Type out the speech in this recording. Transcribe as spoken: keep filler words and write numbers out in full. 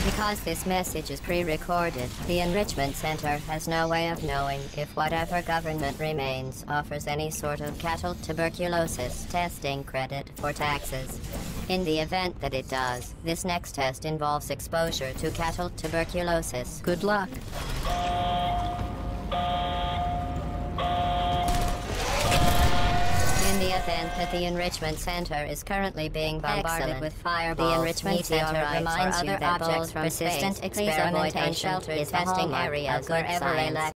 Because this message is pre-recorded, the Enrichment Center has no way of knowing if whatever government remains offers any sort of cattle tuberculosis testing credit for taxes. In the event that it does, this next test involves exposure to cattle tuberculosis. Good luck. In the event that the Enrichment Center is currently being bombarded Excellent. with fireballs, the Enrichment Center reminds you that both persistent experimentation is the hallmark of good ever